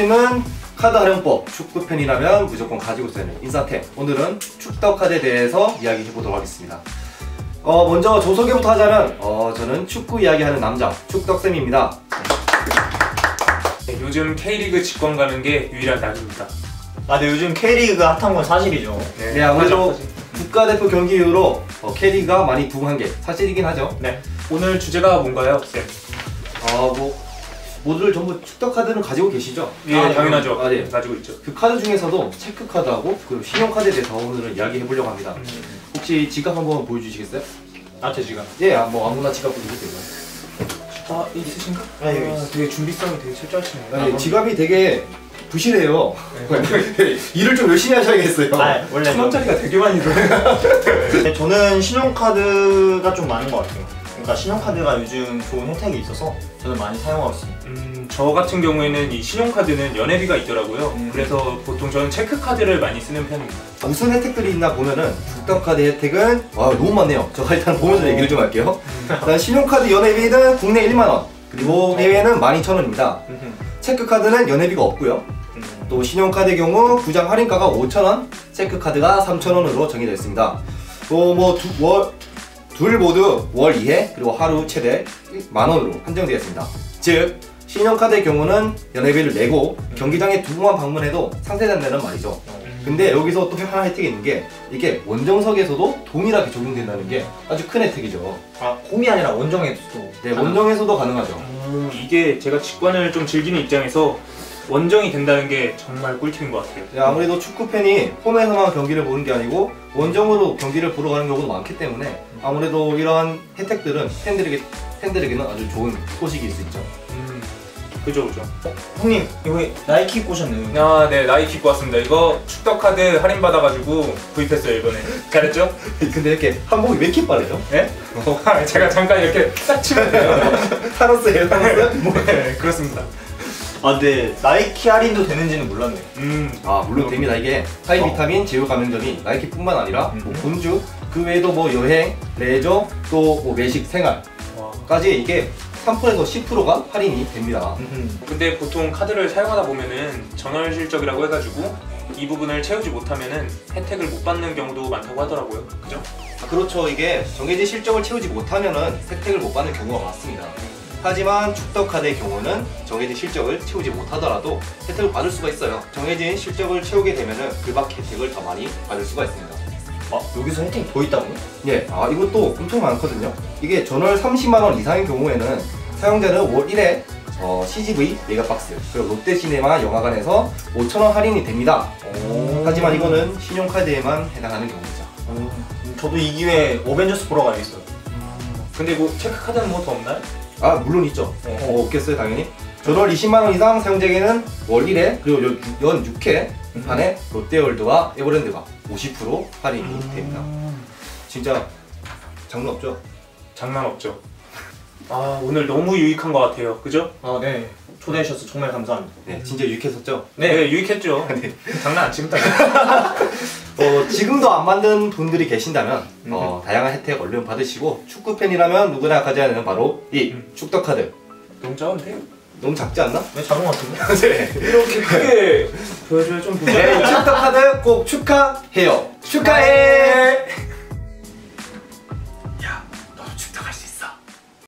있는 카드 활용법, 축구팬이라면 무조건 가지고 있어야 하는 인싸템. 오늘은 축덕카드에 대해서 이야기해보도록 하겠습니다. 먼저 저 소개부터 하자면 저는 축구 이야기하는 남자 축덕쌤입니다. 네, 요즘 K리그 직관 가는 게 유일한 낙입니다. 네, 요즘 K리그가 핫한 건 사실이죠. 네, 아무래도 국가대표 경기 이후로 K리그가 많이 부흥한 게 사실이긴 하죠. 네, 오늘 주제가 뭔가요, 쌤? 모두들 전부 축덕카드는 가지고 계시죠? 예, 당연하죠. 네. 가지고 있죠. 그 카드 중에서도 체크카드하고 그리고 신용카드에 대해서 오늘은 이야기해보려고 합니다. 혹시 지갑 한번 보여주시겠어요? 제 지갑. 예, 뭐 아무나 지갑 보여주세요. 있으신가? 여기 있어. 되게 준비성이 되게 철저하시네요. 지갑이 되게 부실해요. 일을 좀 열심히 하셔야겠어요. 원래 1,000원짜리가 되게 많이 들어요. 저는 신용카드가 좀 많은 것 같아요. 그러니까 신용카드가 요즘 좋은 혜택이 있어서 저는 많이 사용하고 있습니다. 저 같은 경우에는 이 신용카드는 연회비가 있더라고요. 그래서 보통 저는 체크카드를 많이 쓰는 편입니다. 무슨 혜택들이 있나 보면은 축덕카드 혜택은 너무 많네요. 제가 일단 보면서 얘기를 좀 할게요. 일단 신용카드 연회비는 국내 1만원, 그리고 해외는 12,000원입니다. 체크카드는 연회비가 없고요. 또 신용카드의 경우 구장 할인가가 5,000원, 체크카드가 3,000원으로 정해져 있습니다. 또 둘 모두 월 2회 그리고 하루 최대 10,000원으로 한정되어 있습니다. 즉 신용카드의 경우는 연회비를 내고 경기장에 두 번만 방문해도 상세된다는 말이죠. 근데 여기서 또 하나 혜택이 있는 게 이게 원정석에서도 동일하게 적용된다는 게 아주 큰 혜택이죠. 홈이 아니라 원정에서도. 네, 원정에서도 가능하죠. 이게 제가 직관을 좀 즐기는 입장에서 원정이 된다는 게 정말 꿀팁인 것 같아요. 네, 아무래도 축구팬이 홈에서만 경기를 보는 게 아니고 원정으로 경기를 보러 가는 경우도 많기 때문에 아무래도 이러한 혜택들은 팬들에게는 아주 좋은 소식일 수 있죠. 그죠. 형님, 이거 나이키 입고 오셨네요. 네, 나이키 입고 왔습니다. 이거 축덕카드 할인 받아가지고 구입했어요, 이번에. 잘했죠? 근데 이렇게 한복이 왜 이렇게 빠르죠? 네? 제가 잠깐 이렇게 딱 치면 돼요. 타노스예요, 타노스? 네, 그렇습니다. 근데 나이키 할인도 되는지는 몰랐네요. 물론 됩니다. 이게 하이비타민 제휴 감염점이 나이키뿐만 아니라 본주, 그 외에도 여행, 레저, 또 외식, 생활까지 이게 3%에서 10%가 할인이 됩니다. 근데 보통 카드를 사용하다 보면은 전월 실적이라고 해가지고 이 부분을 채우지 못하면은 혜택을 못 받는 경우도 많다고 하더라고요. 그죠? 그렇죠. 이게 정해진 실적을 채우지 못하면은 혜택을 못 받는 경우가 많습니다. 하지만 축덕카드의 경우는 정해진 실적을 채우지 못하더라도 혜택을 받을 수가 있어요. 정해진 실적을 채우게 되면은 그 밖 혜택을 더 많이 받을 수가 있습니다. 여기서 혜택이 더 있다고요? 예, 이것도 엄청 많거든요. 이게 전월 30만원 이상인 경우에는 사용자는 월 1회 CGV 메가박스 그리고 롯데시네마 영화관에서 5,000원 할인이 됩니다. 하지만 이거는 신용카드에만 해당하는 경우죠. 저도 이 기회에 어벤져스 보러 가야겠어요. 근데 체크카드는 더 없나요? 물론 있죠. 없겠어요, 당연히. 전월 20만원 이상 사용자에게는 월 1회 그리고 연 6회 판에 롯데월드와 에버랜드가 50% 할인이 됩니다. 진짜 장난 없죠? 장난 없죠. 오늘 너무 유익한 것 같아요. 그죠? 네. 초대해 주셔서 정말 감사합니다. 네, 진짜 유익했었죠? 네, 유익했죠. 장난 안 칩니다. 지금도 안 만든 분들이 계신다면 다양한 혜택 얼른 받으시고 축구팬이라면 누구나 가져야 하는 바로 이 축덕카드. 너무 작은데요? 너무 작지 않나? 네, 작은 것 같은데? 네. 이렇게 크게 보여줘야 좀 축덕카드 꼭 축하해요. 축하해!